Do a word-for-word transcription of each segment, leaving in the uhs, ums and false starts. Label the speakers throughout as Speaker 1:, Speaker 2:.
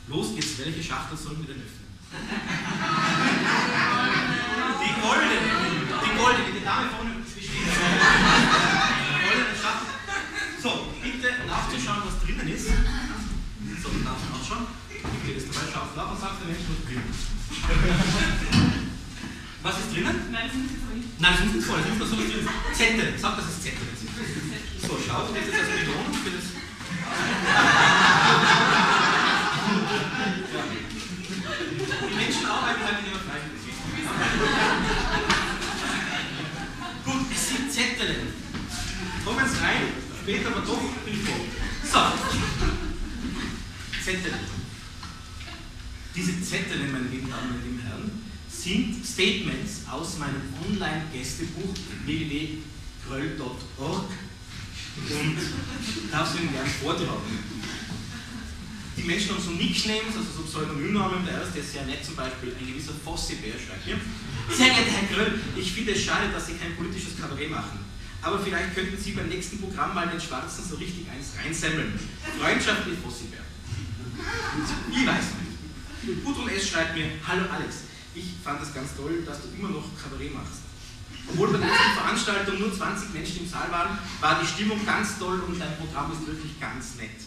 Speaker 1: Los geht's, welche Schachtel sollen wir denn öffnen? Die goldene, die goldene, die Dame vorne zwischen die goldene Schachtel. So, bitte nachzuschauen, was drinnen ist. So, darf man nachschauen. Bitte das dabei schauen, nach und sagt der Mensch, was drin ist. Was ist drinnen?
Speaker 2: Nein, das ist nicht voll.
Speaker 1: Nein, das ist nicht voll, das ist nur so drin. Zettel, sag, dass es Zettel sind. So, schaut, das ist als Belohnung für das. Die Menschen arbeiten halt in ihrer Freizeit. Gut, es sind Zettel. Kommen Sie rein, später aber doch Info. So. Zettel. Diese Zettel, meine lieben Damen und lieben Herren, sind Statements aus meinem Online-Gästebuch w w w punkt gröll punkt org und darf es Ihnen gerne vortragen. Die Menschen haben so Nicknames, also so Pseudonymnamen. Der erste ist sehr nett, zum Beispiel ein gewisser Fossibär schreibt hier: Sehr geehrter Herr Gröll, ich finde es schade, dass Sie kein politisches Kabarett machen. Aber vielleicht könnten Sie beim nächsten Programm mal den Schwarzen so richtig eins reinsemmeln. Freundschaft mit Fossibär. Ich weiß nicht. Gudrun S. schreibt mir: Hallo Alex, ich fand es ganz toll, dass du immer noch Kabarett machst. Obwohl bei der ersten Veranstaltung nur zwanzig Menschen im Saal waren, war die Stimmung ganz toll und dein Programm ist wirklich ganz nett.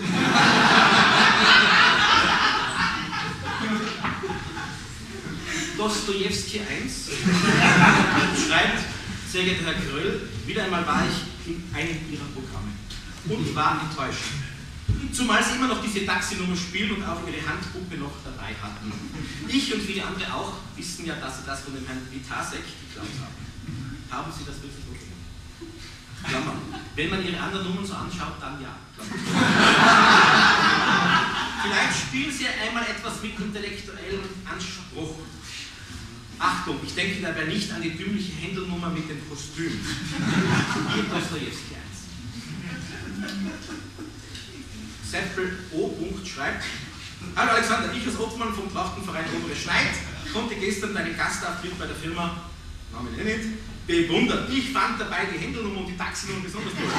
Speaker 1: Dostojewski eins schreibt: Sehr geehrter Herr Gröll, wieder einmal war ich in einem Ihrer Programme und war enttäuscht. Zumal Sie immer noch diese Taxinummer spielen und auch Ihre Handpuppe noch dabei hatten. Ich und viele andere auch wissen ja, dass Sie das von dem Herrn Vitasek geklaut haben. Haben Sie das wirklich so gemacht? Klammer. Wenn man Ihre anderen Nummern so anschaut, dann ja. Vielleicht spielen Sie einmal etwas mit intellektuellem Anspruch. Achtung, ich denke dabei nicht an die dümmliche Händelnummer mit dem Kostüm. Hier Dostojewski eins. Seppel O. schreibt: Hallo Alexander, ich als Obmann vom Trachtenverein Obere Schneid konnte gestern deinen Gastauftritt bei der Firma, Name nenne ich, bewundern. Ich fand dabei die Händelnummer und die Taxinummer besonders toll.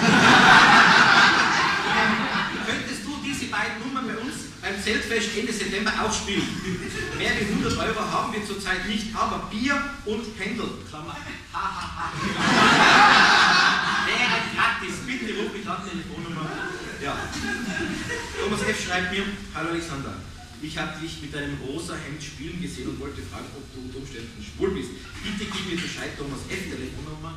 Speaker 1: Könntest du diese beiden Nummern bei uns beim Zeltfest Ende September auch spielen? Mehr wie hundert Euro haben wir zurzeit nicht, aber Bier und Händel, Klammer, hahaha. Wäre gratis, bitte ruf mich an, Telefonnummer. Ja. Thomas F. schreibt mir: Hallo Alexander, ich habe dich mit deinem rosa Hemd spielen gesehen und wollte fragen, ob du unter Umständen schwul bist. Bitte gib mir Bescheid, Thomas F. Telefonnummer.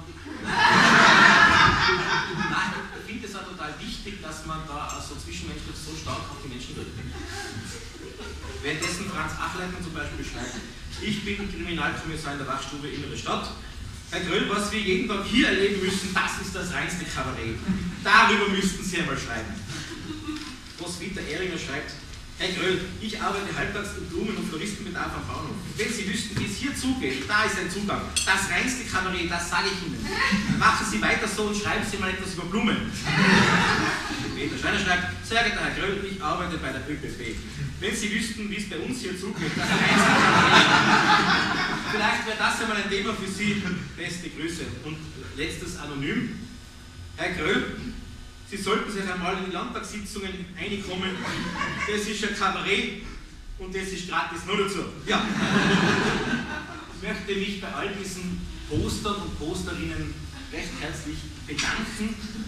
Speaker 1: Nein, ich finde es auch total wichtig, dass man da so zwischenmenschlich so stark auf die Menschen wirkt. Währenddessen Franz Achleitner zum Beispiel schreibt: Ich bin Kriminalkommissar in der Wachstube Innere Stadt. Herr Gröll, was wir jeden Tag hier erleben müssen, das ist das reinste Kabarett. Darüber müssten Sie einmal schreiben. Roswitha Ehringer schreibt: Herr Gröll, ich arbeite halbtags im Blumen- und Floristenbedarf am Bahnhof. Wenn Sie wüssten, wie es hier zugeht, da ist ein Zugang. Das reinste Kabarett, das sage ich Ihnen. Machen Sie weiter so und schreiben Sie mal etwas über Blumen. Peter Scheiner schreibt: Sehr geehrter Herr Gröll, ich arbeite bei der ÖPP. Wenn Sie wüssten, wie es bei uns hier zugeht, das reinste Kabarett. Vielleicht wäre das einmal ein Thema für Sie. Beste Grüße. Und letztes anonym. Herr Gröll, Sie sollten sich einmal in die Landtagssitzungen reinkommen. Das ist ein Kabarett und das ist gratis. Nur dazu. Ja. Ich möchte mich bei all diesen Postern und Posterinnen recht herzlich bedanken.